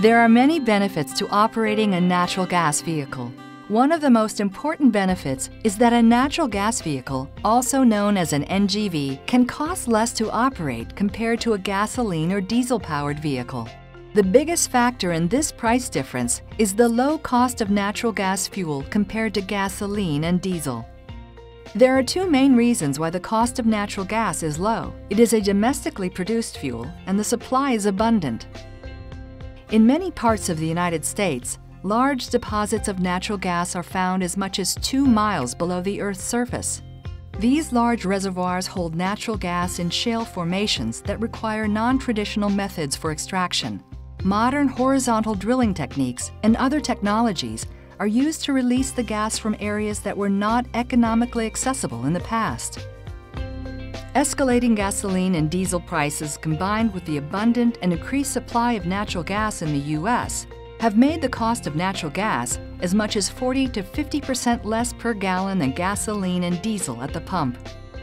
There are many benefits to operating a natural gas vehicle. One of the most important benefits is that a natural gas vehicle, also known as an NGV, can cost less to operate compared to a gasoline or diesel-powered vehicle. The biggest factor in this price difference is the low cost of natural gas fuel compared to gasoline and diesel. There are two main reasons why the cost of natural gas is low. It is a domestically produced fuel, and the supply is abundant. In many parts of the United States, large deposits of natural gas are found as much as 2 miles below the Earth's surface. These large reservoirs hold natural gas in shale formations that require non-traditional methods for extraction. Modern horizontal drilling techniques and other technologies are used to release the gas from areas that were not economically accessible in the past. Escalating gasoline and diesel prices, combined with the abundant and increased supply of natural gas in the U.S., have made the cost of natural gas as much as 40 to 50% less per gallon than gasoline and diesel at the pump.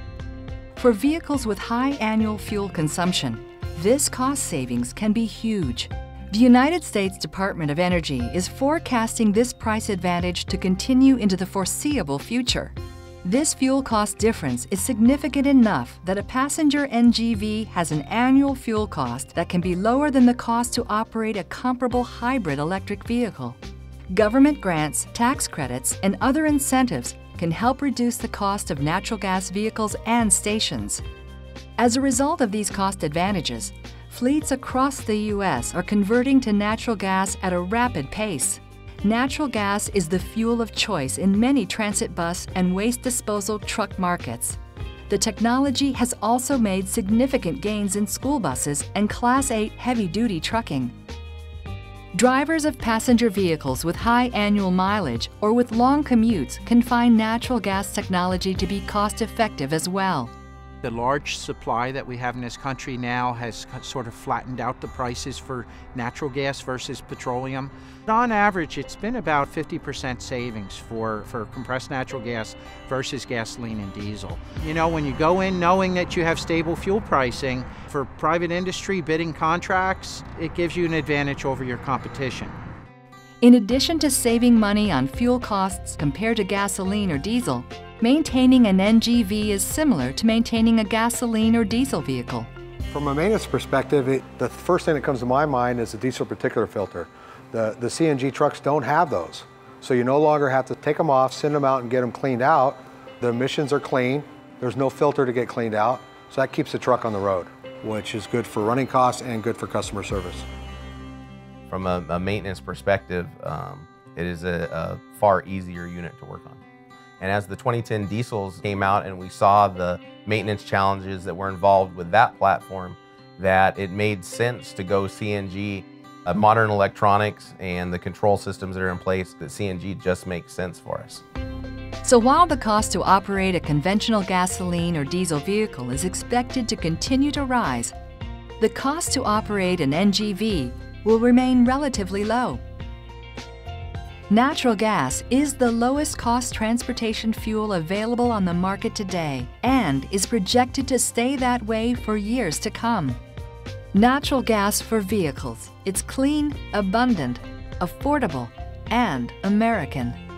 For vehicles with high annual fuel consumption, this cost savings can be huge. The United States Department of Energy is forecasting this price advantage to continue into the foreseeable future. This fuel cost difference is significant enough that a passenger NGV has an annual fuel cost that can be lower than the cost to operate a comparable hybrid electric vehicle. Government grants, tax credits, and other incentives can help reduce the cost of natural gas vehicles and stations. As a result of these cost advantages, fleets across the U.S. are converting to natural gas at a rapid pace. Natural gas is the fuel of choice in many transit bus and waste disposal truck markets. The technology has also made significant gains in school buses and Class 8 heavy-duty trucking. Drivers of passenger vehicles with high annual mileage or with long commutes can find natural gas technology to be cost-effective as well. The large supply that we have in this country now has sort of flattened out the prices for natural gas versus petroleum. On average, it's been about 50% savings for compressed natural gas versus gasoline and diesel. You know, when you go in knowing that you have stable fuel pricing, for private industry bidding contracts, it gives you an advantage over your competition. In addition to saving money on fuel costs compared to gasoline or diesel, maintaining an NGV is similar to maintaining a gasoline or diesel vehicle. From a maintenance perspective, the first thing that comes to my mind is the diesel particulate filter. The CNG trucks don't have those. So you no longer have to take them off, send them out and get them cleaned out. The emissions are clean. There's no filter to get cleaned out. So that keeps the truck on the road, which is good for running costs and good for customer service. From a maintenance perspective, it is a far easier unit to work on. And as the 2010 diesels came out and we saw the maintenance challenges that were involved with that platform, that it made sense to go CNG. Modern electronics and the control systems that are in place, that CNG just makes sense for us. So while the cost to operate a conventional gasoline or diesel vehicle is expected to continue to rise, the cost to operate an NGV will remain relatively low. Natural gas is the lowest cost transportation fuel available on the market today and is projected to stay that way for years to come. Natural gas for vehicles. It's clean, abundant, affordable, and American.